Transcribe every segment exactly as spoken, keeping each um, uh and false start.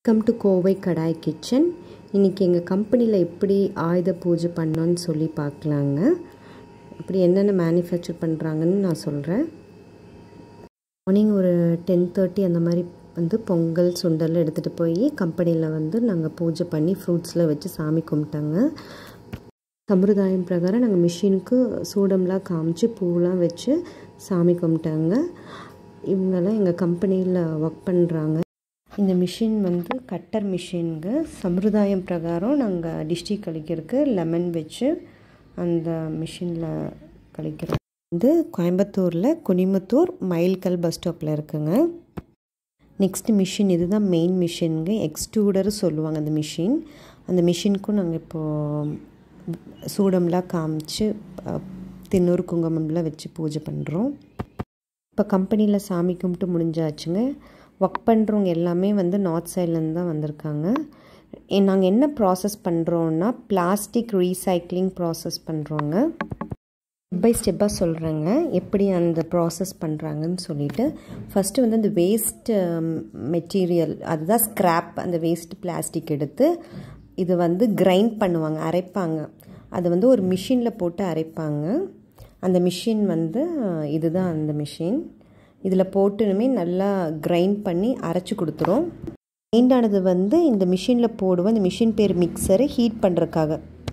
Welcome to Kovai Kadai kitchen. இன்றைக்கி எங்கள் கம்பெனியில் எப்படி ஆயுத பூஜை பண்ணோன்னு சொல்லி பார்க்கலாங்க. அப்படி என்னென்ன மேனுஃபேக்சர் பண்ணுறாங்கன்னு நான் சொல்கிறேன். மார்னிங் ஒரு டென் தேர்ட்டி அந்த மாதிரி வந்து பொங்கல் சுண்டல் எடுத்துகிட்டு போய் கம்பெனியில் வந்து நாங்கள் பூஜை பண்ணி ஃப்ரூட்ஸில் வச்சு சாமி கும்பிட்டாங்க. சம்பிரதாயம் பிரகாரம் நாங்கள் மிஷினுக்கு சூடம்லாம் காமிச்சு பூவெலாம் வச்சு சாமி கும்பிட்டாங்க. இவங்கெல்லாம் எங்கள் கம்பெனியில் ஒர்க் பண்ணுறாங்க. இந்த மிஷின் வந்து கட்டர் மிஷினுங்க. சம்பிரதாயம் பிரகாரம் நாங்கள் டிஷ்டி கழிக்கிறதுக்கு லெமன் வச்சு அந்த மிஷினில் கழிக்கிறோம். வந்து கோயம்புத்தூரில் குனிமுத்தூர் மைல்கல் பஸ் ஸ்டாப்பில் இருக்குங்க. நெக்ஸ்ட் மிஷின் இதுதான் மெயின் மிஷினுங்க. எக்ஸ்ட்ரூடர் சொல்லுவாங்க அந்த மிஷின். அந்த மிஷினுக்கும் நாங்கள் இப்போது சூடம்லாம் காமிச்சு தின்னூறு குங்குமம்லாம் வச்சு பூஜை பண்ணுறோம். இப்போ கம்பெனியில் சாமி கும்பிட்டு முடிஞ்சாச்சுங்க. ஒர்க் பண்ணுறவங்க எல்லாமே வந்து நார்த் சைட்லேருந்து தான் வந்திருக்காங்க. நாங்கள் என்ன ப்ராசஸ் பண்ணுறோன்னா பிளாஸ்டிக் ரீசைக்ளிங் ப்ராசஸ் பண்ணுறோங்க. ஸ்டெப் பை ஸ்டெப்பாக சொல்கிறேங்க எப்படி அந்த ப்ராசஸ் பண்ணுறாங்கன்னு சொல்லிவிட்டு. ஃபஸ்ட்டு வந்து அந்த வேஸ்ட் மெட்டீரியல், அதுதான் ஸ்க்ராப், அந்த வேஸ்ட் பிளாஸ்டிக் எடுத்து இது வந்து கிரைண்ட் பண்ணுவாங்க, அரைப்பாங்க. அது வந்து ஒரு மிஷினில் போட்டு அரைப்பாங்க. அந்த மிஷின் வந்து இதுதான் அந்த மிஷின். இதில் போட்டுனுமே நல்லா கிரைண்ட் பண்ணி அரைச்சி கொடுத்துரும். கிரைண்ட் ஆனது வந்து இந்த மிஷினில் போடுவோம். இந்த மிஷின் பேர் மிக்சரு. ஹீட் பண்ணுறதுக்காக.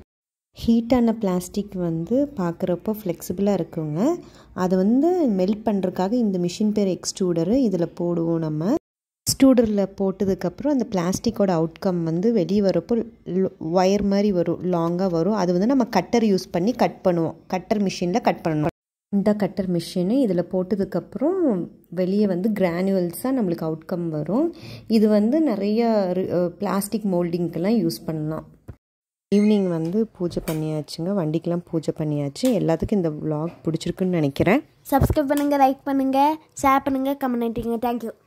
ஹீட்டான பிளாஸ்டிக் வந்து பார்க்குறப்போ ஃப்ளெக்சிபிளாக இருக்குங்க. அதை வந்து மெல்ட் பண்ணுறதுக்காக இந்த மிஷின் பேர் எக்ஸ்ட்ரூடரு. இதில் போடுவோம். நம்ம எக்ஸ்ட்ரூடரில் போட்டதுக்கப்புறம் அந்த பிளாஸ்டிக்கோட அவுட்கம் வந்து வெளியே வரப்போ ஒயர் மாதிரி வரும், லாங்காக வரும். அது வந்து நம்ம கட்டர் யூஸ் பண்ணி கட் பண்ணுவோம். கட்டர் மிஷினில் கட் பண்ணணும். இந்த கட்டர் மிஷினு இதில் போட்டதுக்கப்புறம் வெளியே வந்து கிரானுவல்ஸாக நம்மளுக்கு அவுட்கம் வரும். இது வந்து நிறைய பிளாஸ்டிக் மோல்டிங்க்கெல்லாம் யூஸ் பண்ணலாம். ஈவினிங் வந்து பூஜை பண்ணியாச்சுங்க. வண்டிக்கெலாம் பூஜை பண்ணியாச்சு. எல்லாத்துக்கும் இந்த விலாக் பிடிச்சிருக்குன்னு நினைக்கிறேன். சப்ஸ்கிரைப் பண்ணுங்கள், லைக் பண்ணுங்கள், ஷேர் பண்ணுங்கள், கமெண்ட் பண்ணிட்டுங்க. தேங்க்யூ.